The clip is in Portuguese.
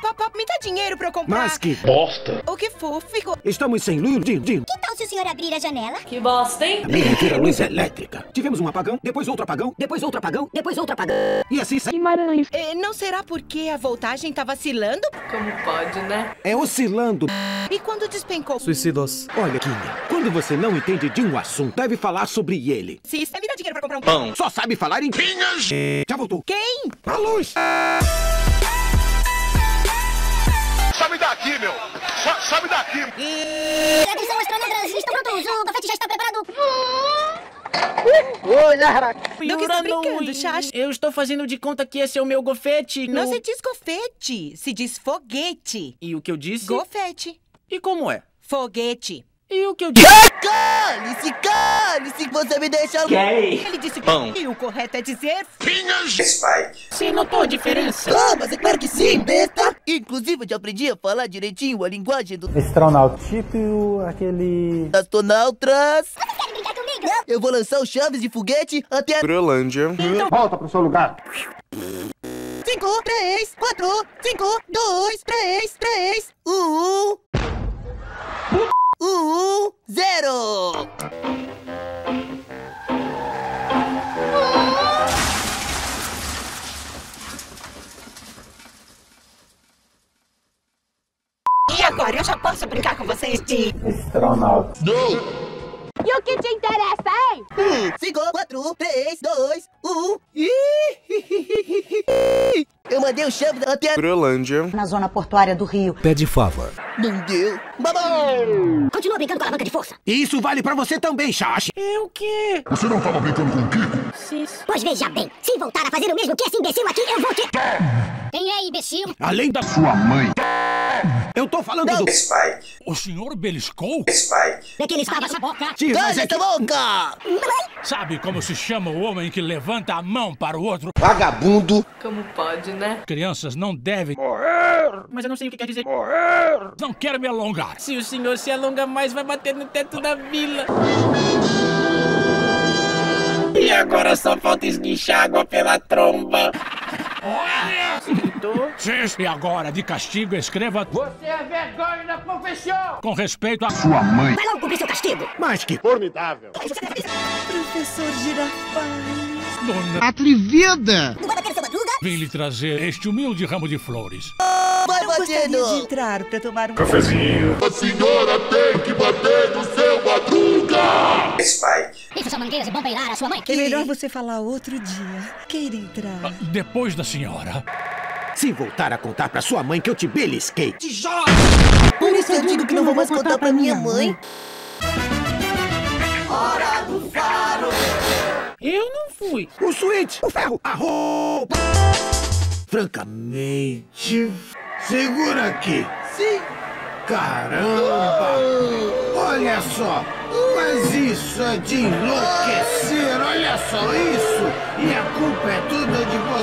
Papá, me dá dinheiro pra eu comprar. Mas que bosta. O que for, ficou. Estamos sem luz, Din. Que tal se o senhor abrir a janela? Que bosta, hein? Nem ter a luz elétrica. Tivemos um apagão, depois outro apagão, depois outro apagão, depois outro apagão. E assim sai. Guimarães. Não será porque a voltagem tá vacilando? Como pode, né? É oscilando. E quando despencou? Suicidos. Olha, Kinga, quando você não entende de um assunto, deve falar sobre ele. Se isso me dá dinheiro pra comprar um pão. Só sabe falar em pinhas. Já voltou. Quem? A luz. Sabe daqui, meu! Sabe daqui! Atenção, astronautas, estão prontos. O confete já está preparado. Do que está brincando, Chacha? Eu estou fazendo de conta que esse é o meu gofete. Não se diz gofete, se diz foguete. E o que eu disse? Gofete. E como é? Foguete. E o que eu disse? Cale-se, você me deixa... Ele disse que e o correto é dizer... Você notou a diferença? Ah, mas é claro que sim, besta! Inclusive, eu já aprendi a falar direitinho a linguagem do... Astronauta, tipo aquele... astronautas. Vocês querem brincar comigo? Eu vou lançar os chaves de foguete até... Groenlândia. Volta pro seu lugar. 5, 3, 4, 5, 2, 3, 3, 1... 0! E agora eu já posso brincar com vocês de... Astronauta. E o que te interessa, hein? 5, 4, 3, 2, 1... Eu mandei os chaves até... Groenlândia. Na zona portuária do Rio. Pé de fava. Não deu. Babão! Continua brincando com a alavanca de força. E isso vale pra você também, Chacha. É o quê? Você não tava brincando com o Kiko? Sim. Pois veja bem, se voltar a fazer o mesmo que esse imbecil aqui, eu vou te... Quem é imbecil? Além da... Sua mãe. Eu tô falando do... O senhor beliscou? É que ele estava na boca. Tio, mas Cala é que... essa boca! Sabe como se chama o homem que levanta a mão para o outro? Vagabundo. Como pode, né? Crianças não devem... Mas eu não sei o que quer dizer. Não quero me alongar. Se o senhor se alonga mais, vai bater no teto da vila. E agora só falta esguichar água pela tromba. Sim, e agora, de castigo, escreva... Você é vergonha da profissão! Com respeito a... Sua mãe. Vai logo cumprir seu castigo. Mas que... Formidável. Professor Girafales. Dona... Atrevida. Não vai bater seu madruga? Vim lhe trazer este humilde ramo de flores. Vai Eu gostaria de batendo! entrar pra tomar um... A senhora tem que bater no seu madruga. Isso são mangueiras e bom beirar a sua mãe. É melhor você falar outro dia. Queira entrar. Depois da senhora. Se voltar a contar pra sua mãe que eu te belisquei... Por isso eu digo que não vou mais contar pra minha mãe. Eu não fui. O switch, o ferro, a roupa... Francamente... Segura aqui. Sim. Caramba! Olha só! Mas isso é de enlouquecer! Olha só isso! E a culpa é toda de